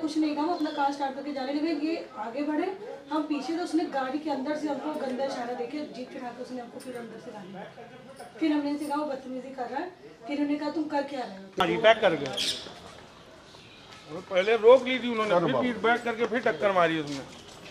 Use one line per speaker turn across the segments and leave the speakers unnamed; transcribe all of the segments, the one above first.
कुछ नहीं कहा, हम अपना कार स्टार्ट करके जाने लगे। ये आगे बढ़े, हम पीछे, तो उसने गाड़ी के अंदर से हमको गंदा इशारा देके जीप चढ़ा के उसने हमको फिर अंदर से गाड़ी, फिर हमने इनसे कहा वो बदतमीजी कर रहा है। फिर उन्होंने कहा तुम कर क्या रहे हो,
गाड़ी बैक कर गए। पहले रोक ली थी उन्होंने, फिर बैक करके फिर टक्कर मारी उसने।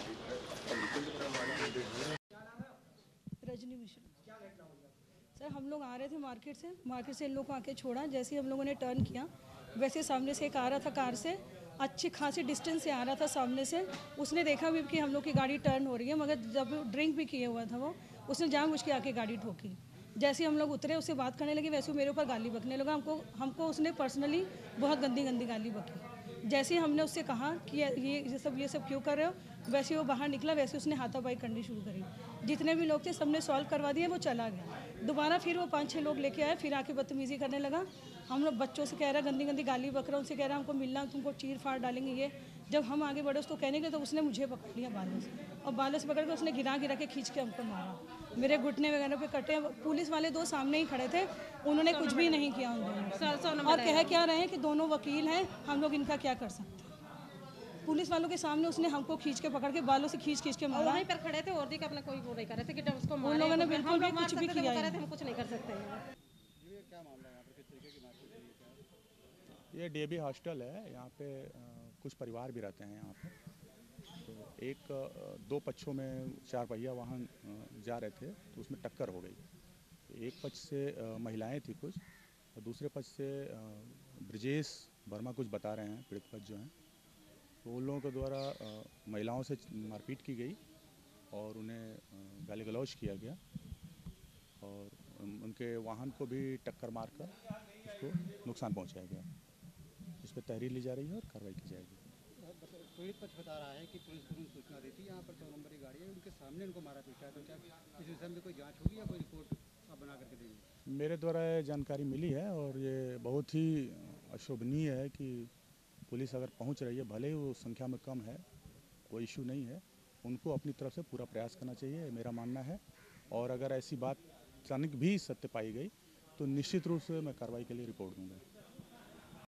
रजनी मिश्रा सर, हम लोग आ रहे थे मार्केट से इन लोगों को आके छोड़ा। जैसे ही हम लोगों ने टर्न किया, वैसे सामने से एक आ रहा था कार से, अच्छी खासी डिस्टेंस से आ रहा था सामने से। उसने देखा भी कि हम लोग की गाड़ी टर्न हो रही है, मगर जब ड्रिंक भी किए हुआ था वो, उसने जानबूझ के आके गाड़ी ठोकी। जैसे हम लोग उतरे, उससे बात करने लगे, वैसे वो मेरे ऊपर गाली बकने लगा। हमको उसने पर्सनली बहुत गंदी गंदी गाली बकी। जैसे ही हमने उससे कहा कि ये सब क्यों कर रहे हो, वैसे वो बाहर निकला, वैसे उसने हाथापाई करनी शुरू करी। जितने भी लोग थे सबने सॉल्व करवा दिया, वो चला गया। दोबारा फिर वो 5-6 लोग लेके आए, फिर आके बदतमीजी करने लगा। हम लोग बच्चों से कह रहा है, गंदी गंदी गाली बक रहा, उनसे कह रहा है हमको मिलना, तुमको चीर फाड़ डालेंगे ये। जब हम आगे बढ़े उसको कहने के, तो उसने मुझे पकड़ लिया बालों से, और बालों से पकड़ के उसने गिरा के खींच के हमको मारा। मेरे घुटने वगैरह पे कटे। पुलिस वाले 2 सामने ही खड़े थे, उन्होंने कुछ भी नहीं किया उन दोनों। और कह क्या रहे हैं कि दोनों वकील हैं, हम लोग इनका क्या कर सकते हैं। पुलिस वालों के सामने उसने हमको खींच के पकड़ के बालों से खींच के मारा।
वहीं पर खड़े थे और भी अपना कोई वो नहीं कर रहे थे कि जब उसको
उन लोगों ने बिल्कुल भी कुछ भी किया
है, हम कुछ नहीं कर सकते।
ये क्या मामला है यहाँ पर, किस तरीके की मारपीट हुई है? ये डीएवी हॉस्टल है, यहाँ पे कुछ परिवार भी रहते हैं यहाँ पे। तो 2 पक्षों में 4 पहिया वाहन जा रहे थे, तो उसमें टक्कर हो गई। एक पक्ष से महिलाएं थी कुछ, और दूसरे पक्ष से ब्रजेश वर्मा कुछ बता रहे हैं, पीड़ित पक्ष जो हैं। तो उन लोगों के द्वारा महिलाओं से मारपीट की गई और उन्हें गाली गलौज किया गया, और उनके वाहन को भी टक्कर मारकर उसको नुकसान पहुंचाया गया। इस पर तहरीर ली जा रही है और कार्रवाई की जाएगी।
पीड़ित पक्ष बता रहा है कि पुलिस को सूचना दी थी, यहाँ पर 100 नंबर की गाड़ी है, उनके सामने उनको मारा पीटा है। तो क्या इस विषय में कोई जांच होगी या कोई रिपोर्ट आप बना करके देंगे?
मेरे द्वारा जानकारी मिली है, और ये बहुत ही अशोभनीय है कि पुलिस अगर पहुंच रही है, भले ही वो संख्या में कम है, कोई इशू नहीं है, उनको अपनी तरफ से पूरा प्रयास करना चाहिए, मेरा मानना है। और अगर ऐसी बात क्षणिक भी सत्य पाई गई, तो निश्चित रूप से मैं कार्रवाई के लिए रिपोर्ट दूंगा।